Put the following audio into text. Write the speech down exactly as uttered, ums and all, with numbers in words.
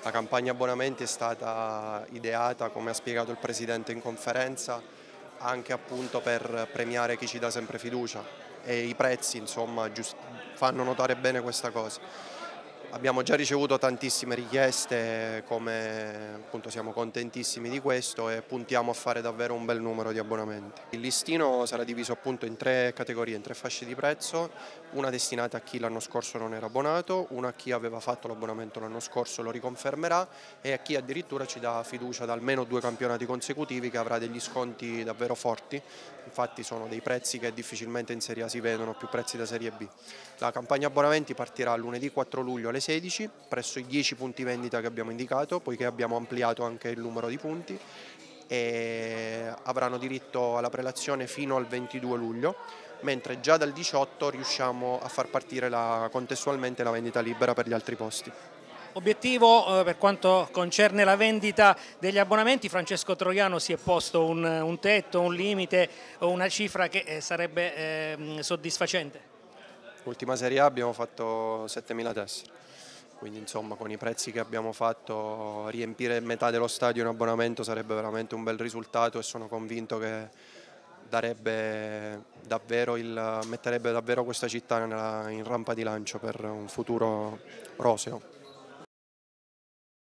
La campagna abbonamenti è stata ideata, come ha spiegato il Presidente in conferenza, anche appunto per premiare chi ci dà sempre fiducia e i prezzi insomma fanno notare bene questa cosa. Abbiamo già ricevuto tantissime richieste, come appunto siamo contentissimi di questo e puntiamo a fare davvero un bel numero di abbonamenti. Il listino sarà diviso appunto in tre categorie, in tre fasce di prezzo, una destinata a chi l'anno scorso non era abbonato, una a chi aveva fatto l'abbonamento l'anno scorso lo riconfermerà e a chi addirittura ci dà fiducia da almeno due campionati consecutivi, che avrà degli sconti davvero forti. Infatti sono dei prezzi che difficilmente in Serie A si vedono, più prezzi da Serie B. La campagna abbonamenti partirà lunedì quattro luglio alle sedici presso i dieci punti vendita che abbiamo indicato, poiché abbiamo ampliato anche il numero di punti, e avranno diritto alla prelazione fino al ventidue luglio, mentre già dal diciotto riusciamo a far partire la, contestualmente la vendita libera per gli altri posti. Obiettivo eh, per quanto concerne la vendita degli abbonamenti, Francesco Troiano si è posto un, un tetto, un limite o una cifra che eh, sarebbe eh, soddisfacente? L'ultima Serie A abbiamo fatto settemila tessere, quindi insomma con i prezzi che abbiamo fatto riempire metà dello stadio in abbonamento sarebbe veramente un bel risultato, e sono convinto che darebbe davvero il, metterebbe davvero questa città nella, in rampa di lancio per un futuro roseo.